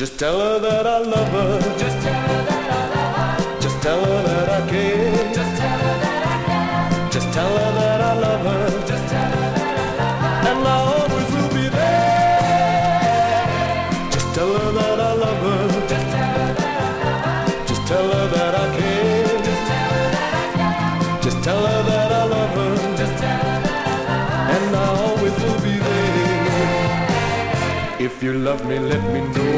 Just tell her that I love her. Just tell her that I love her. Just tell her that I care. Just tell her that I care. Just tell her that I love her. Just tell her that I love her. And I always will be there. Just tell her that I love her. Just tell her that I love her. Just tell her that I care. Just tell her that I care. Just tell her that I love her. Just tell her that I love her. And I always will be there. If you love me, let me know.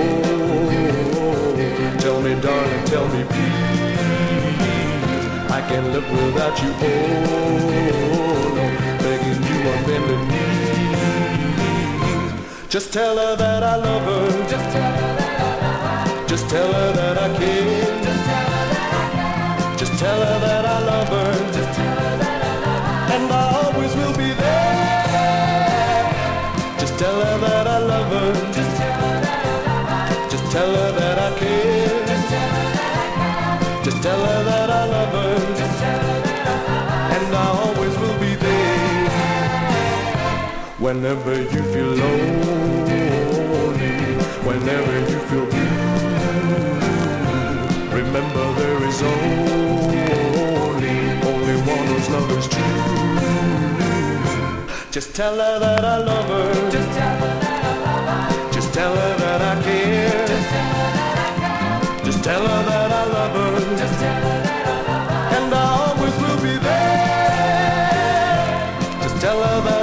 Tell me, darling, tell me, please. I can't live without you. Oh, no, begging you on bended knees. Just tell her that I love her. Just tell her that I love her. Just tell her that I care. Just tell her that I care. Just tell her that I love her. Just tell her that I love her. And I always will be there. Just tell her that I love her. Just tell her that I love her. Just tell her that I care. Just tell her that I care. Just tell her that I love her. Just tell her that I love her. And I always will be there. Whenever you feel lonely, whenever you feel blue, remember there is only one whose love is true. Just tell her that I love her. Just tell her that I love her. Just tell her that I care. Just tell her that I care. Just tell her that I love her. Just tell her that I love her. And I always will be there. Just tell her that